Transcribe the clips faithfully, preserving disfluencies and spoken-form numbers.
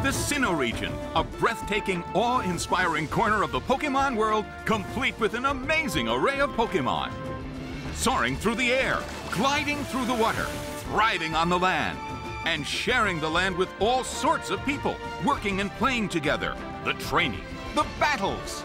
the Sinnoh region, a breathtaking, awe-inspiring corner of the Pokémon world, complete with an amazing array of Pokémon. Soaring through the air, gliding through the water, thriving on the land, and sharing the land with all sorts of people, working and playing together. The training, the battles.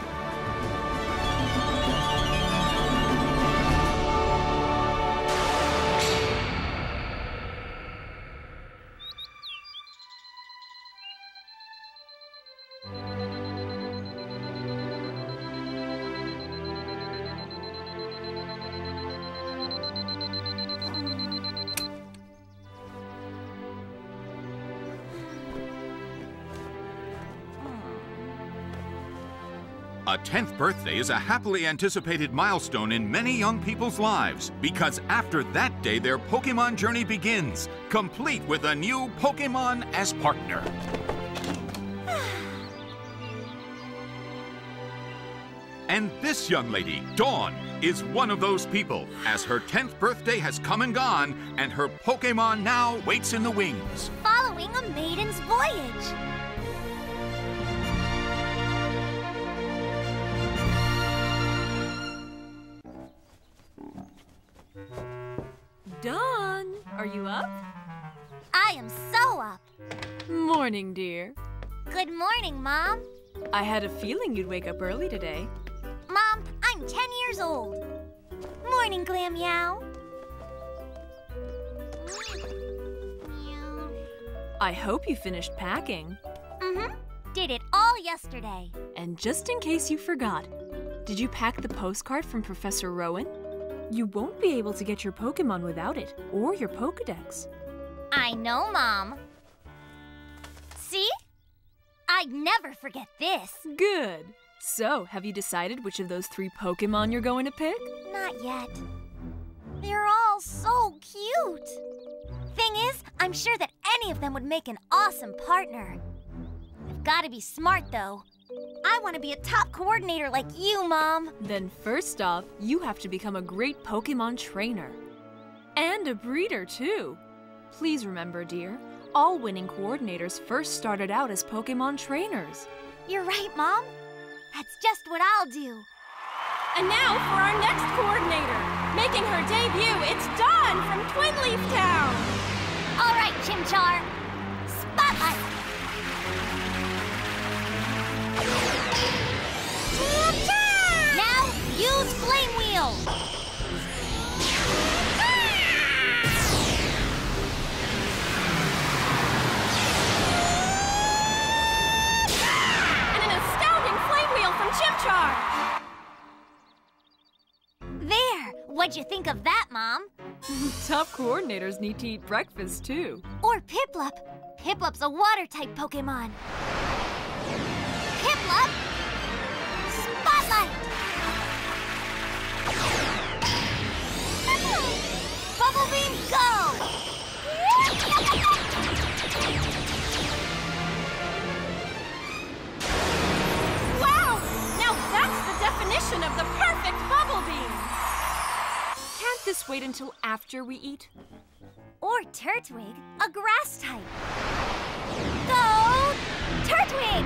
A tenth birthday is a happily anticipated milestone in many young people's lives, because after that day their Pokémon journey begins, complete with a new Pokémon as partner. And this young lady, Dawn, is one of those people, as her tenth birthday has come and gone, and her Pokémon now waits in the wings. Following a Maiden's voyage. Dawn, are you up? I am so up. Morning, dear. Good morning, Mom. I had a feeling you'd wake up early today. Mom, I'm ten years old. Morning, Glam Meow. I hope you finished packing. Mm-hmm. Did it all yesterday. And just in case you forgot, did you pack the postcard from Professor Rowan? You won't be able to get your Pokémon without it, or your Pokédex. I know, Mom. See? I'd never forget this. Good. So, have you decided which of those three Pokémon you're going to pick? Not yet. They're all so cute. Thing is, I'm sure that any of them would make an awesome partner. I've got to be smart, though. I want to be a top coordinator like you, Mom. Then first off, you have to become a great Pokémon trainer. And a breeder, too. Please remember, dear, all winning coordinators first started out as Pokémon trainers. You're right, Mom. That's just what I'll do. And now for our next coordinator. Making her debut, it's Dawn from Twinleaf Town. All right, Chimchar. Spotlight. Now, use Flame Wheel! And an astounding Flame Wheel from Chimchar! There! What'd you think of that, Mom? Top coordinators need to eat breakfast, too. Or Piplup. Piplup's a water-type Pokémon. Piplup! Spotlight! Bubble Beam, go! Wow! Now that's the definition of the perfect Bubble Beam! Can't this wait until after we eat? Or Turtwig, a grass type. Go, Turtwig!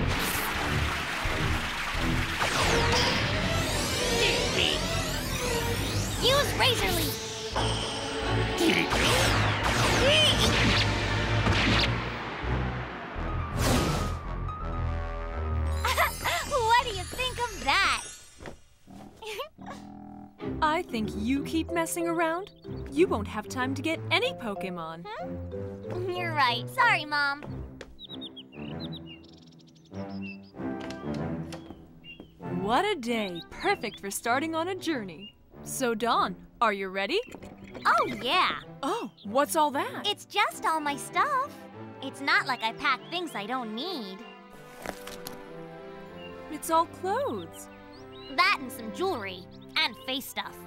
Use Razor Leaf. What do you think of that? I think you keep messing around. You won't have time to get any Pokémon. Hmm? You're right. Sorry, Mom. What a day. Perfect for starting on a journey. So, Dawn, are you ready? Oh, yeah. Oh, what's all that? It's just all my stuff. It's not like I pack things I don't need. It's all clothes. That and some jewelry. And face stuff.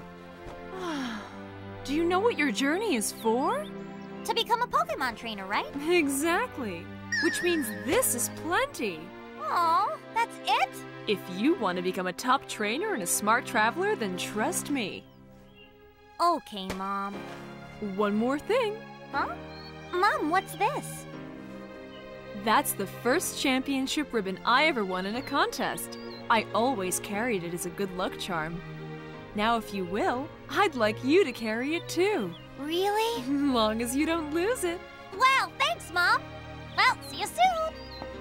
Do you know what your journey is for? To become a Pokémon trainer, right? Exactly. Which means this is plenty. Aw, that's it? If you want to become a top trainer and a smart traveler, then trust me. Okay, Mom. One more thing. Huh? Mom, what's this? That's the first championship ribbon I ever won in a contest. I always carried it as a good luck charm. Now, if you will, I'd like you to carry it too. Really? Long as you don't lose it. Wow, thanks, Mom. Well, see you soon.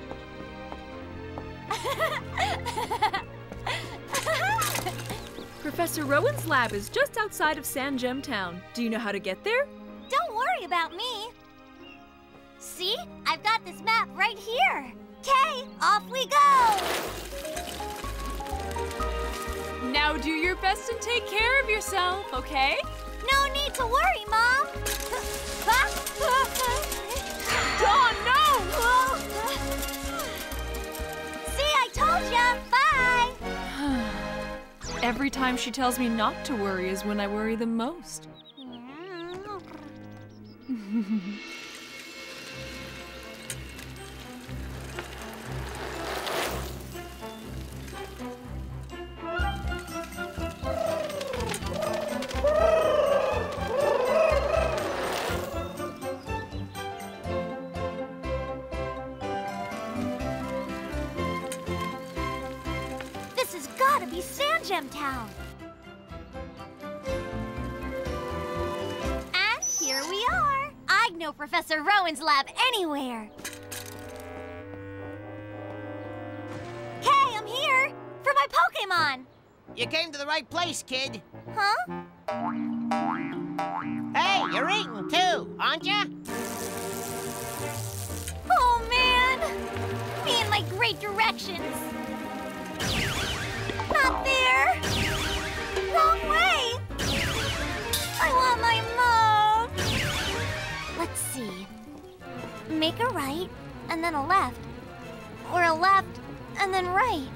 Professor Rowan's lab is just outside of San Gem Town. Do you know how to get there? Don't worry about me. See? I've got this map right here. Okay, off we go. Now do your best and take care of yourself, okay? No need to worry, Mom. Oh, no! See, I told ya. Bye. Every time she tells me not to worry is when I worry the most. This has got to be San Gem Town. And here we are. I'd know Professor Rowan's lab anywhere. Okay, I'm here for my Pokémon. You came to the right place, kid. Huh? Hey, you're eating too, aren't ya? Oh, man. Me and my great directions. Not there. Wrong way. I want my move. Let's see. Make a right, and then a left. Or a left, and then right.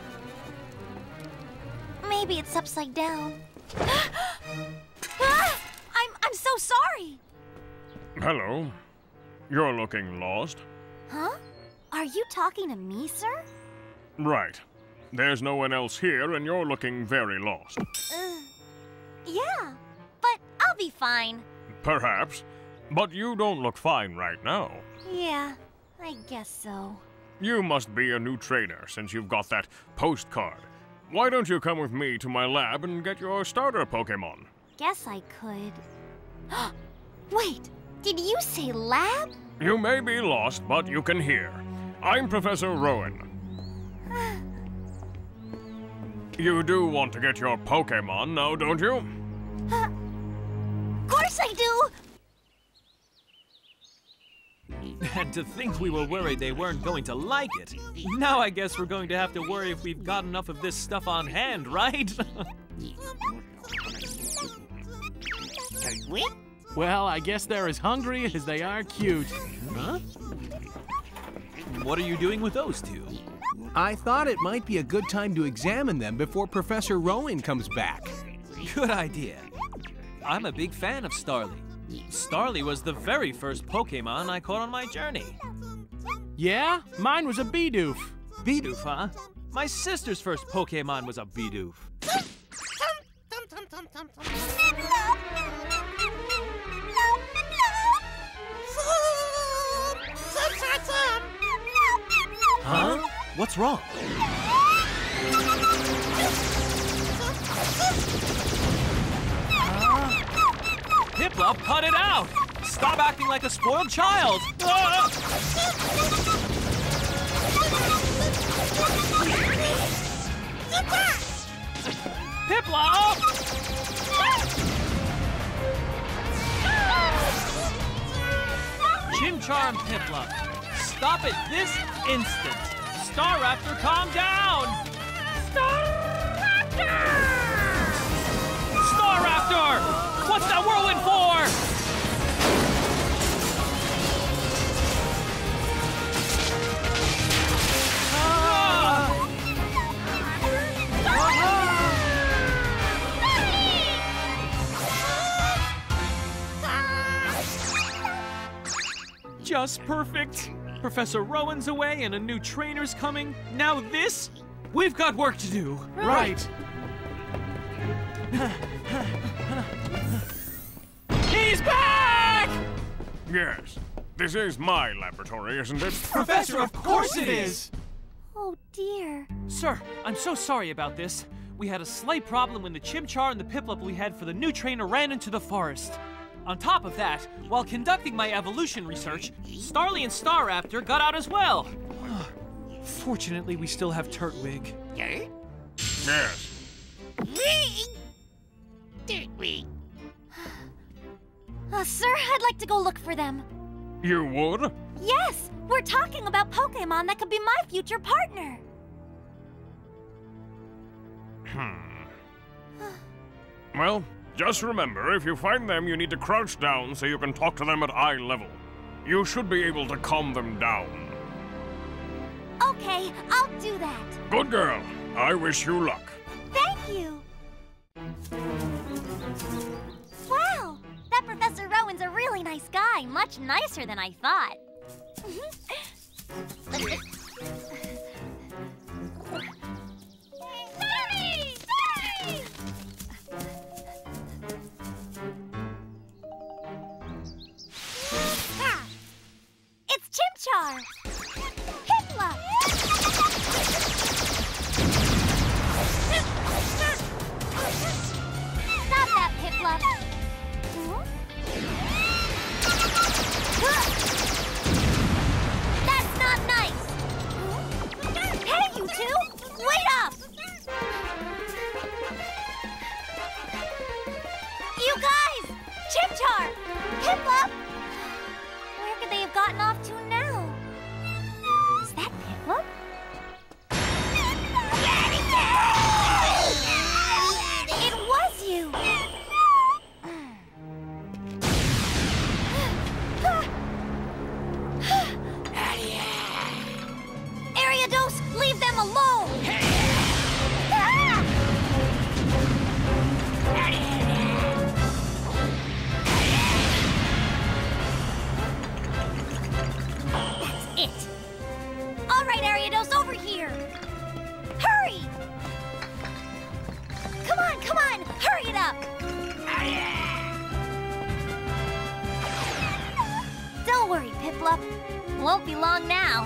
Maybe it's upside down. Ah! I'm, I'm so sorry. Hello. You're looking lost. Huh? Are you talking to me, sir? Right. There's no one else here, and you're looking very lost. Uh, yeah, but I'll be fine. Perhaps. But you don't look fine right now. Yeah, I guess so. You must be a new trainer since you've got that postcard. Why don't you come with me to my lab and get your starter Pokémon? Guess I could. Wait, did you say lab? You may be lost, but you can hear. I'm Professor Rowan. You do want to get your Pokémon now, don't you? Of course I do! And to think we were worried they weren't going to like it. Now I guess we're going to have to worry if we've got enough of this stuff on hand, right? Well, I guess they're as hungry as they are cute. Huh? What are you doing with those two? I thought it might be a good time to examine them before Professor Rowan comes back. Good idea. I'm a big fan of Starly. Starly was the very first Pokémon I caught on my journey. Yeah? Mine was a Bidoof. Bidoof, huh? My sister's first Pokémon was a Bidoof. Huh? What's wrong? Piplup, cut it out! Stop acting like a spoiled child! Ah! Piplup! Chimchar and Piplup, stop it this instant! Staraptor, calm down! Staraptor! Staraptor! What's that whirlwind for? Ah! Just perfect. Professor Rowan's away and a new trainer's coming. Now this? We've got work to do. Right. He's back! Yes. This is my laboratory, isn't it? Professor, of course it is! Oh dear. Sir, I'm so sorry about this. We had a slight problem when the Chimchar and the Piplup we had for the new trainer ran into the forest. On top of that, while conducting my evolution research, Starly and Staraptor got out as well. Fortunately, we still have Turtwig. Yes. Turtwig. Uh, sir, I'd like to go look for them. You would? Yes, we're talking about Pokémon that could be my future partner. Hmm. Well, just remember, if you find them, you need to crouch down so you can talk to them at eye level. You should be able to calm them down. Okay, I'll do that. Good girl. I wish you luck. Thank you. Wow, that Professor Rowan's a really nice guy. Much nicer than I thought. It's Chimchar! Piplup! Stop that, Piplup! That's not nice! Hey, you two! Wait up! You guys! Chimchar! Piplup! Where could they have gotten off to now? Is that Piplup? It was you! Ariados, leave them alone! That's it. All right, Ariados, over here. Hurry! Come on, come on, hurry it up! Don't worry, Piplup. Won't be long now.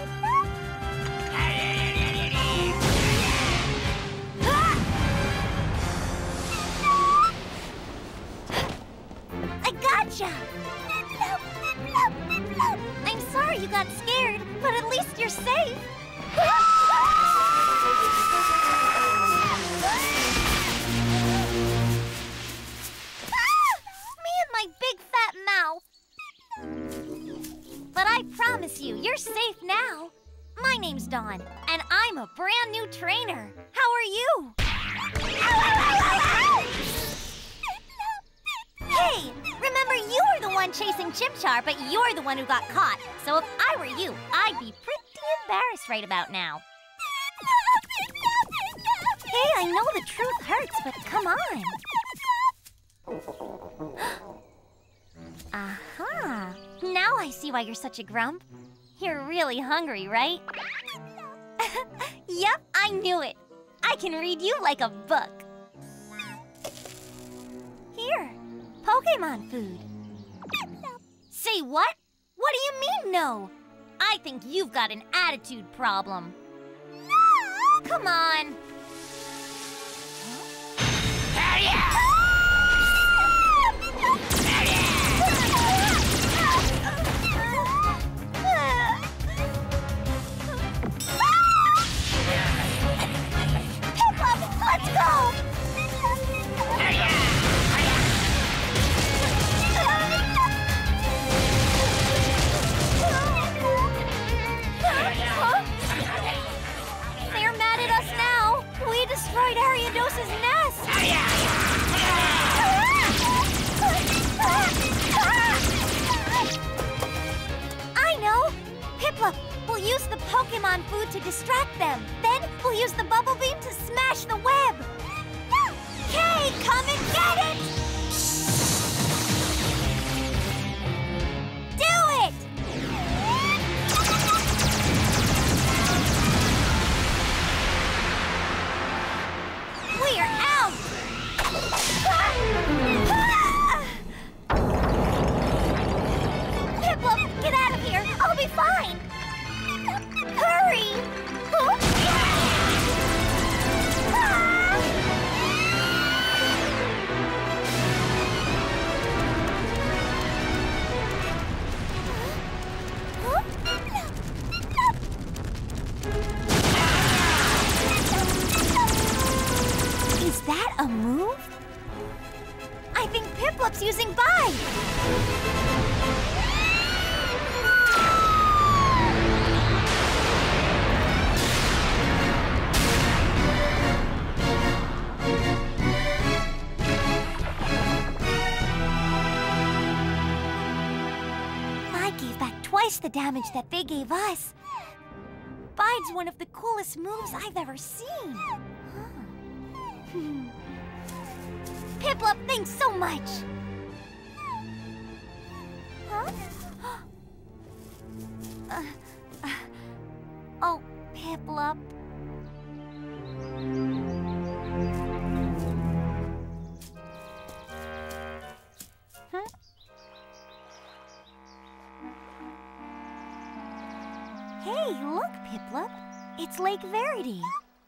I gotcha! I'm sorry you got scared, but at least you're safe. Me and my big fat mouth. But I promise you, you're safe now. My name's Dawn, and I'm a brand new trainer. How are you? Hey, remember you were the one chasing Chimchar, but you're the one who got caught. So if I were you, I'd be pretty embarrassed right about now. Hey, I know the truth hurts, but come on. Aha! Now I see why you're such a grump. You're really hungry, right? Yep, I knew it. I can read you like a book. Here, Pokémon food. Say what? What do you mean, no? I think you've got an attitude problem. No! Come on. Piplup, let's go! They're mad at us now. We destroyed Ariados' nest. I know. Piplup, we'll use the Pokémon food to distract them. Then we'll use the bubble beam to smash the web. Okay, come and get it! Do it! We are out! Piplup, be fine! Hurry! Huh? Is that a move? I think Piplup's using Bite! I gave back twice the damage that they gave us. Bide's one of the coolest moves I've ever seen. Huh. Piplup, thanks so much! Huh? Uh, uh, oh, Piplup. Huh? Hey, look, Piplup. It's Lake Verity.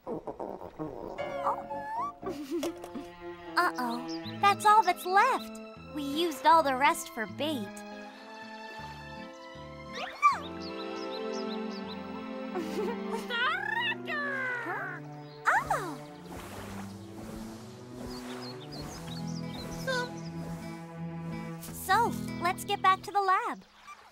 Oh. Uh-oh, that's all that's left. We used all the rest for bait. Huh? Oh! So, let's get back to the lab.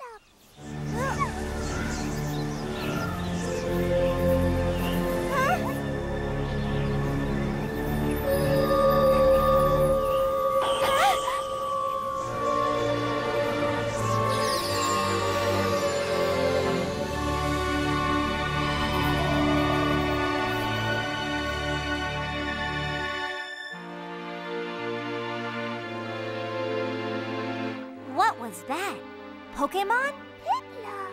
What was that? Pokémon? Piplup.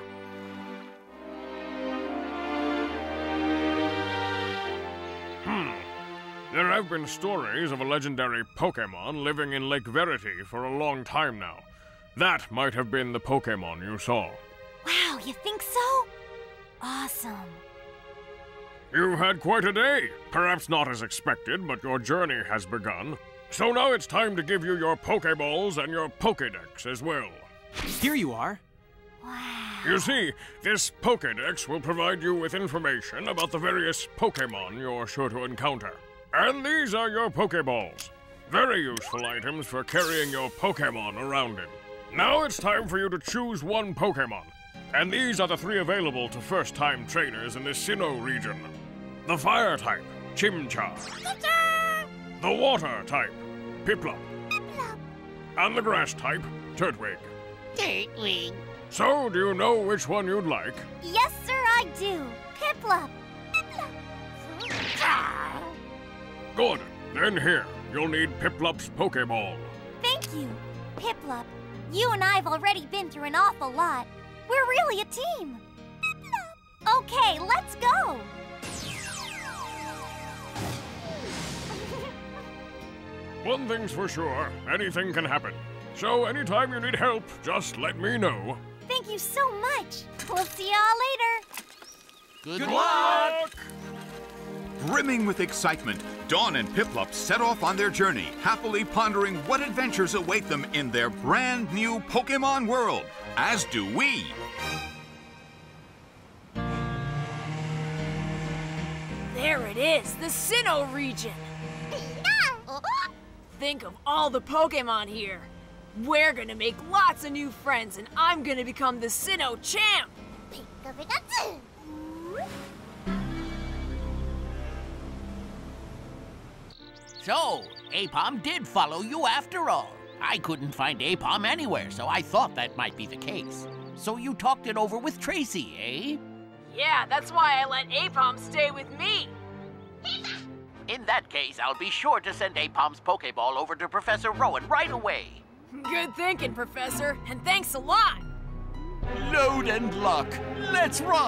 Hmm. There have been stories of a legendary Pokémon living in Lake Verity for a long time now. That might have been the Pokémon you saw. Wow, you think so? Awesome. You've had quite a day. Perhaps not as expected, but your journey has begun. So now it's time to give you your Pokéballs and your Pokédex as well. Here you are. Wow. You see, this Pokédex will provide you with information about the various Pokémon you're sure to encounter. And these are your Pokéballs. Very useful items for carrying your Pokémon around in. Now it's time for you to choose one Pokémon. And these are the three available to first-time trainers in the Sinnoh region. The Fire type, Chimchar. The Water type, Piplup. Piplup. And the Grass type, Turtwig. Turtwig. So, do you know which one you'd like? Yes, sir, I do. Piplup. Piplup. Good. Then here, you'll need Piplup's Pokéball. Thank you. Piplup, you and I have already been through an awful lot. We're really a team. Piplup. Okay, let's go. One thing's for sure, anything can happen. So anytime you need help, just let me know. Thank you so much. We'll see y'all later. Good, Good luck. luck! Brimming with excitement, Dawn and Piplup set off on their journey, happily pondering what adventures await them in their brand new Pokémon world, as do we. There it is, the Sinnoh region. Think of all the Pokémon here. We're gonna make lots of new friends, and I'm gonna become the Sinnoh champ. So, Apom did follow you after all. I couldn't find Apom anywhere, so I thought that might be the case. So you talked it over with Tracy, eh? Yeah, that's why I let Apom stay with me. In that case, I'll be sure to send Apom's Pokéball over to Professor Rowan right away. Good thinking, Professor, and thanks a lot. Load and luck. Let's rock!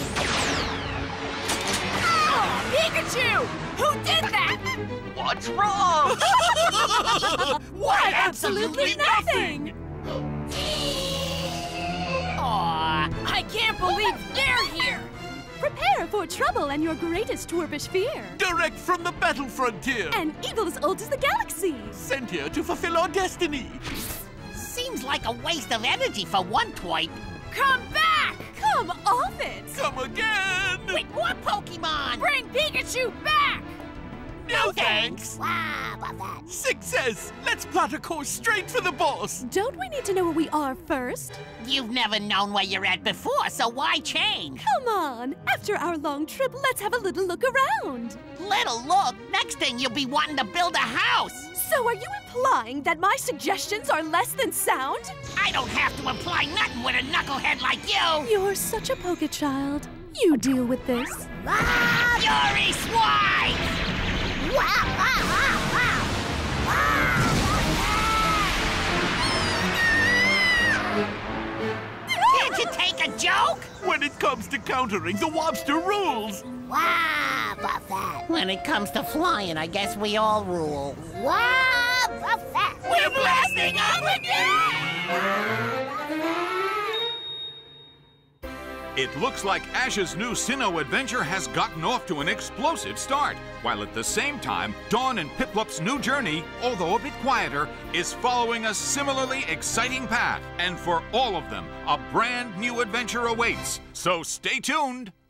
Oh, Pikachu! Who did that? What's wrong? Why, absolutely nothing! Aw, I believe they're here! Prepare for trouble and your greatest dwarfish fear. Direct from the battle frontier. An evil as old as the galaxy. Sent here to fulfill our destiny. Seems like a waste of energy for one twipe. Come back! Come off it! Come again! With more Pokemon! Bring Pikachu back! No thanks! Wow, about that. Success! Let's plot a course straight for the boss! Don't we need to know where we are first? You've never known where you're at before, so why change? Come on! After our long trip, let's have a little look around. Little look, next thing you'll be wanting to build a house. So are you implying that my suggestions are less than sound? I don't have to imply nothing with a knucklehead like you. You're such a Poké child. You deal with this. Ah, Fury Swipe! Wow, wow, wow, wow. Can't you take a joke? When it comes to countering, the Wobster rules! Wow, about that. When it comes to flying, I guess we all rule. Wow, about that. We're blasting off again! It looks like Ash's new Sinnoh adventure has gotten off to an explosive start, while at the same time, Dawn and Piplup's new journey, although a bit quieter, is following a similarly exciting path. And for all of them, a brand new adventure awaits. So stay tuned!